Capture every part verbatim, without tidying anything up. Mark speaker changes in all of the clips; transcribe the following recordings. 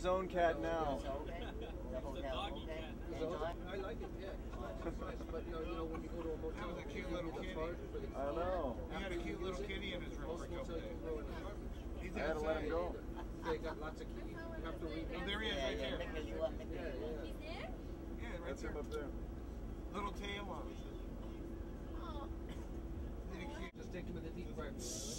Speaker 1: his own cat now.
Speaker 2: I like it, yeah. But you know, you know, when you go to a motel,
Speaker 3: that was a cute little kitty.
Speaker 1: I know.
Speaker 3: He had a cute little kitty in his room for a couple days. He's
Speaker 1: I had to let him go.
Speaker 2: They got lots of kitties. You have to read.
Speaker 3: Oh, there he is, right there.
Speaker 2: Yeah, yeah.
Speaker 3: Yeah, right
Speaker 1: That's
Speaker 3: there.
Speaker 1: him up there.
Speaker 3: Little tail on it.
Speaker 2: Just take him in the deep fryer.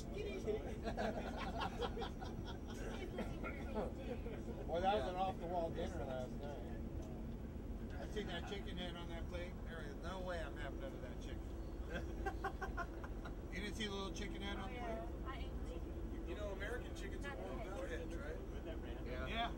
Speaker 3: Well, that was an off-the-wall dinner last night. I seen that chicken head on that plate. There is no way I'm having none of that chicken. You didn't see the little chicken head on the plate?
Speaker 4: You know, American chickens are all without heads, right?
Speaker 3: Yeah.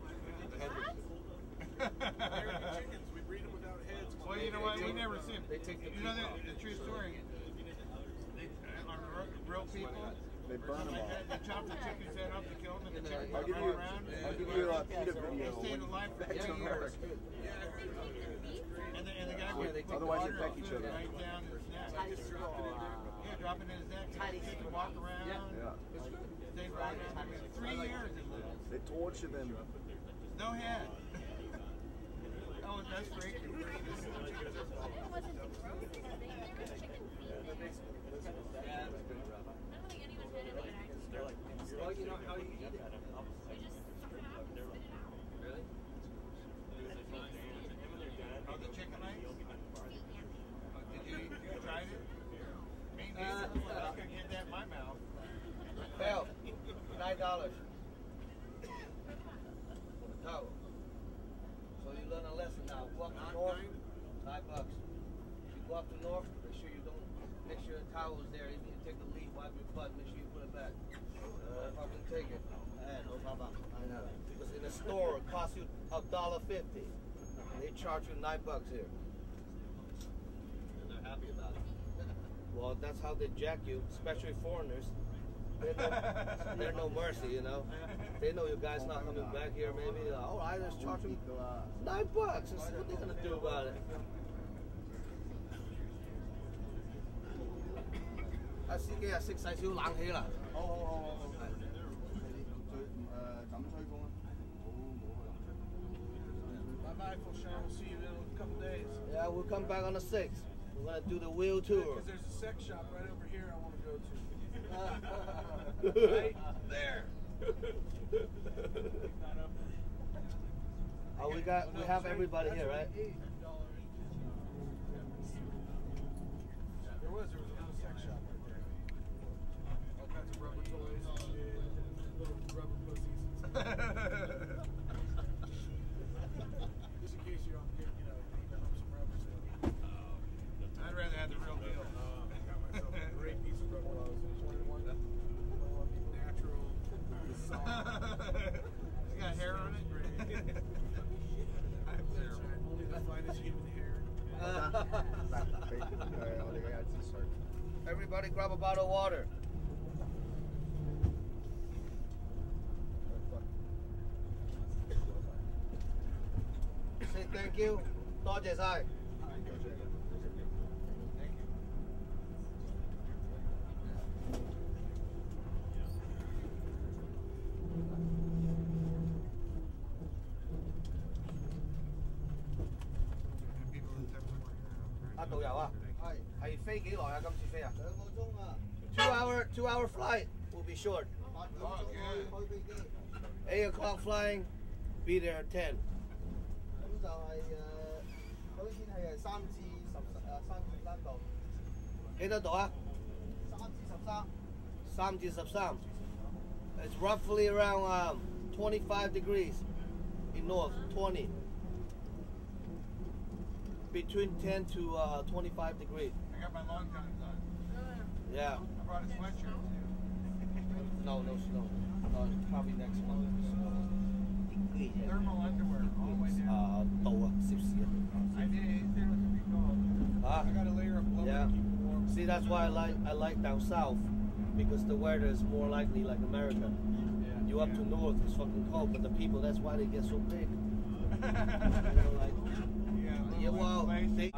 Speaker 4: American chickens, we breed them without heads.
Speaker 3: Well, you know what? We never see them.
Speaker 2: They take the
Speaker 3: You know that the true story. They, on real people,
Speaker 1: They burn them all.
Speaker 3: they chop the chicken's head off to kill them, and the chicken
Speaker 1: I'll
Speaker 3: goes
Speaker 1: give
Speaker 3: right
Speaker 1: you,
Speaker 3: around.
Speaker 1: I'll give you a PETA
Speaker 3: They
Speaker 1: video
Speaker 3: stayed
Speaker 1: when
Speaker 3: alive for
Speaker 1: back to
Speaker 3: three years.
Speaker 1: America.
Speaker 3: And the, and the guy
Speaker 1: Yeah,
Speaker 3: would
Speaker 1: they
Speaker 3: put
Speaker 1: otherwise
Speaker 3: water
Speaker 1: they peck
Speaker 3: and
Speaker 1: each
Speaker 3: food
Speaker 1: other.
Speaker 3: right down his neck. Yeah, drop it in his neck. And the chicken walk around.
Speaker 1: Yeah.
Speaker 3: Stayed right down there. Three years it lived.
Speaker 1: They torture them.
Speaker 3: No head. Oh, that's freaky.
Speaker 2: Well, you know how you eat it. Really?
Speaker 3: Oh, the chicken legs? Oh, did you, you tried it? Me neither.
Speaker 2: Uh,
Speaker 3: I couldn't get that in my mouth.
Speaker 2: Hell, nine dollars. No. So you learn a lesson now. Go up to north, nine bucks. If you go up to north, make sure you don't, make sure the towel's there. Even if you take the lead, wipe your butt, make sure you put it back. Uh, if I can take it. Yeah, no problem. I know. Because in the store, it costs you a dollar fifty. They charge you nine bucks here. And they're happy about it. Well, that's how they jack you, especially foreigners. They're no, they're no mercy, you know. They know your guy's not coming back here, maybe. Uh, all right, let's charge him nine bucks and see what they're going to do about it. I see佢係熄晒少冷氣啦。好好好好。誒咁吹風啊？冇冇。
Speaker 3: Bye bye, Foshan. We'll see you in a couple days.
Speaker 2: Yeah, we'll come back on the sixth. We're going to do the wheel tour.
Speaker 3: Because there's a sex shop right over here I want to go to. Right there.
Speaker 2: Oh, we got, we have everybody here, right?
Speaker 3: There was, there was a little sex shop right there. All kinds of rubber toys and shit, little rubber pussies. Just in case you're on the, you know, need to hump some rubber stuff. I'd rather have the real deal. I got myself a great piece of rubber. twenty-one, twenty-one natural. It's got hair on it. Only the finest human hair.
Speaker 2: Everybody grab a bottle of water. Say thank you. 多謝晒。啊，導遊啊，係係飛幾耐啊？今次飛啊？兩個鐘啊。Two hour, two hour flight will be short. Eight o'clock flying, be there at ten. 咁就係誒，嗰啲天氣係三至十誒三至三度。幾多度啊？三至十三。三至十三。It's roughly around um, twenty-five degrees in north, twenty. Between ten to uh, twenty-five degrees.
Speaker 3: I got my long johns on.
Speaker 2: Yeah.
Speaker 3: I brought a sweatshirt too.
Speaker 2: No, no snow. No, probably next month.
Speaker 3: Thermal underwear all the way down.
Speaker 2: Uh, 度啊，攝氏啊。
Speaker 3: I did. He said it was gonna be cold.
Speaker 2: Ah.
Speaker 3: I got a layer of blubber
Speaker 2: Yeah.
Speaker 3: to keep it warm.
Speaker 2: See, that's why I like I like down south, because the weather is more likely like America.
Speaker 3: Yeah.
Speaker 2: You up
Speaker 3: yeah.
Speaker 2: to north, it's fucking cold, but the people, that's why they get so big. You know, like,
Speaker 3: Yeah,
Speaker 2: yeah, well, they.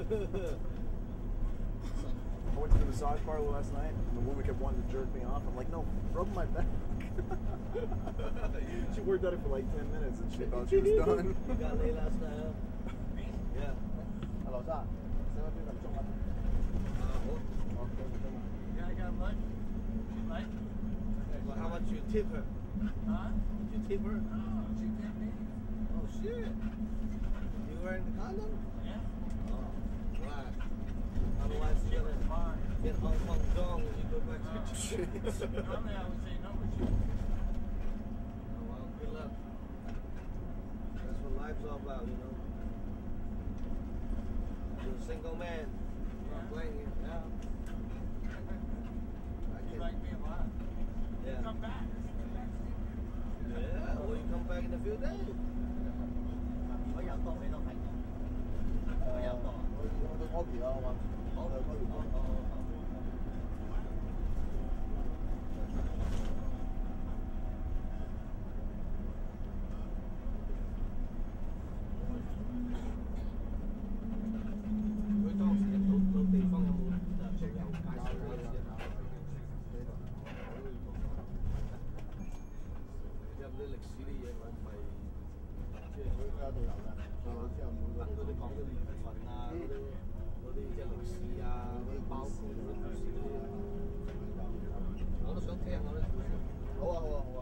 Speaker 1: I went to the massage parlor last night, and the woman kept wanting to jerk me off. I'm like, no, rub my back. She worked at it for like ten minutes, and she thought she was done.
Speaker 2: You got laid last night, huh? Yeah.
Speaker 1: Hello, sir.
Speaker 3: Yeah, I got lunch. Right?
Speaker 2: Well, how much you tip her?
Speaker 3: Huh?
Speaker 2: You tip her?
Speaker 3: Oh, she tipped me.
Speaker 2: Oh shit. You wearing the condom?
Speaker 3: Yeah.
Speaker 2: Oh, right. Otherwise
Speaker 3: She
Speaker 2: you're
Speaker 3: was
Speaker 2: gonna
Speaker 3: fine.
Speaker 2: get Hong Kong dong when you go back to
Speaker 3: Oh.
Speaker 2: the streets.
Speaker 3: Normally I would say no, but she
Speaker 2: Oh, well, good luck. That's what life's all about, you know. You're a single man. I'm not playing you. Yeah. I
Speaker 3: she
Speaker 2: can-
Speaker 3: liked me a lot.
Speaker 2: Yeah.
Speaker 3: Come back.
Speaker 2: Yeah, well, you come back in a few days.
Speaker 5: 我有個你都睇過，我有個。
Speaker 1: 我我其他嘛，
Speaker 5: 好，
Speaker 1: 我
Speaker 5: 好，好，好。
Speaker 2: 佢當時到到地方有冇誒導遊介紹俾你啊？有啲歷史啲嘢我咪即係佢有導遊㗎，導遊之後每個嗰啲講啲年份啊，嗰啲嗰啲即係歷史啊，嗰啲包括嗰啲故事嗰啲，我都想聽下啲故事。好啊好啊好啊！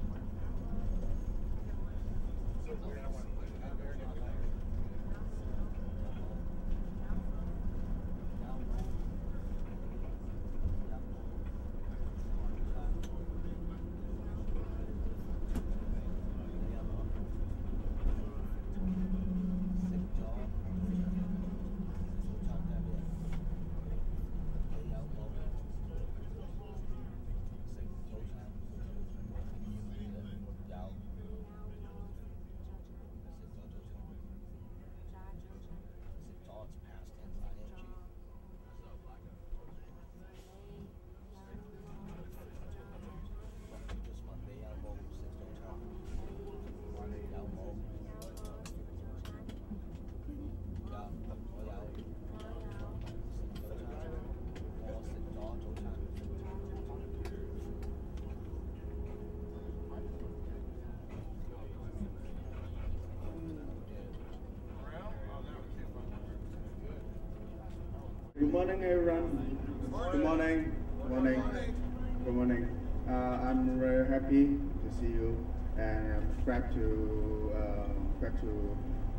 Speaker 6: Good morning, everyone. Good morning. Good morning. Good morning. Uh, I'm very happy to see you, and I'm glad to uh, glad to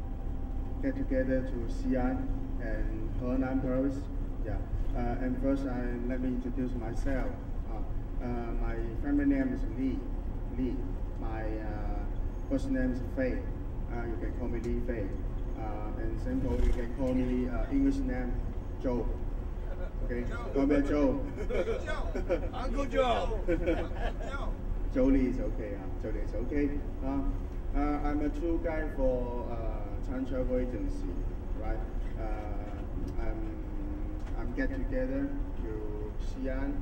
Speaker 6: get together to Xi'an and Henan Province. Yeah. Uh, and first, I let me introduce myself. Uh, uh, my family name is Li. Li. My uh, first name is Fei. Uh, you can call me Li Fei. Uh, and simple, you can call me uh, English name Joe. Okay, call me Joe.
Speaker 3: Joe. Uncle Joe. Joe.
Speaker 6: Jolie is okay. Uh, Jolie is okay. Uh, uh, I'm a tour guide for uh, Chan Travel Agency, right? Uh, I'm I'm get together to Xi'an,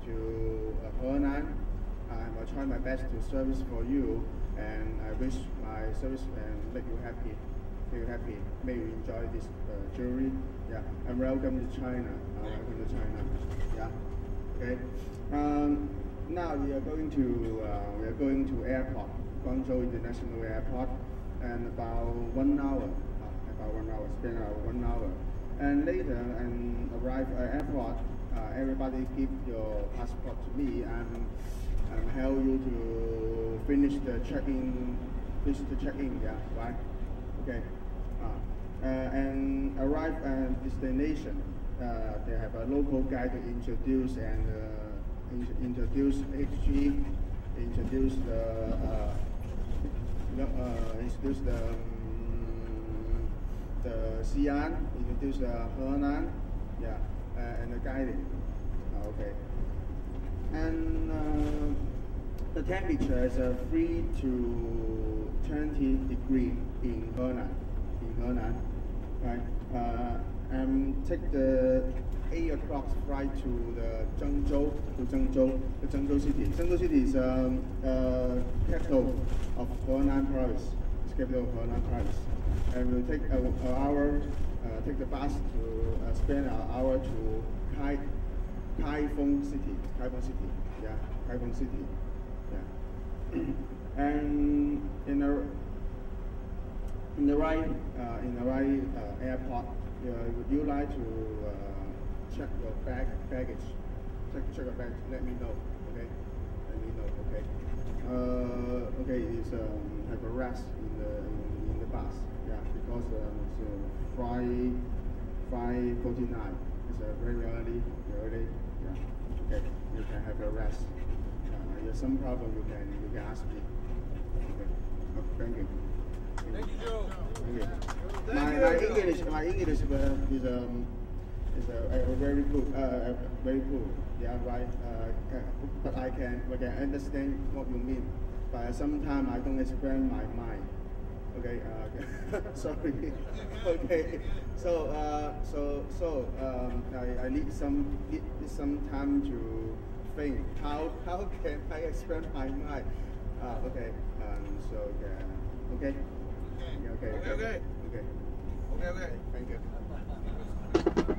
Speaker 6: to uh, Henan. I'm uh, try my best to service for you, and I wish my service and make you happy. Make you happy. May you enjoy this uh, jewelry. Yeah, and welcome to China. Uh, welcome to China. Yeah. Okay. Um, now we are going to uh, we are going to airport, Guangzhou International Airport, and about one hour. Uh, about one hour. Spend about one hour, and later and arrive at airport. Uh, everybody give your passport to me, and and help you to finish the check-in. Finish the check-in. Yeah. Right. Okay. Uh, and arrive at destination, uh, they have a local guide to introduce and uh, in introduce H G, introduce the uh, you know, uh, introduce the um, the Xi'an, introduce the Henan, yeah, uh, and the guiding. Uh, okay, and uh, the temperature is uh, three to twenty degree in Henan. In Henan. Right, uh, and take the eight o'clock flight to the Zhengzhou, to Zhengzhou, the Zhengzhou city. Zhengzhou city is um, uh, capital of Henan province. It's capital of Henan province. And we'll take an hour, uh, take the bus to spend an hour to Kai Kaifeng City. Kaifeng City. Yeah, Kaifeng City. Yeah. And in the in the right uh, in the right uh, airport, uh, would you like to uh, check your bag baggage? Check check your bag. Let me know. Okay. Let me know. Okay. Uh, okay. It's um, have a rest in the in, in the bus. Yeah, because um, it's uh, flight five forty nine. It's uh, very early. Early. Yeah. Okay. You can have a rest. Uh, if there's some problem, you can you can ask me. Okay. Okay, thank you.
Speaker 3: Thank you, Joe.
Speaker 6: Thank you. My, my English, my English is, uh, is um is uh, uh, very good, uh, very good. Yeah, right. Uh, but I can, I can understand what you mean. But sometimes I don't explain my mind. Okay. Uh, sorry. Okay. So, uh, so, so um, I, I need some need some time to think. How how can I explain my mind? Uh, okay. Um, so uh, okay. Okay. Okay.
Speaker 3: Okay.
Speaker 6: Okay.
Speaker 3: Okay. Okay.
Speaker 6: Thank you.